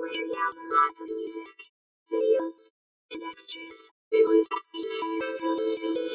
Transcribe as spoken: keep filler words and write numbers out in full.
layer down lots of music, videos, and extras.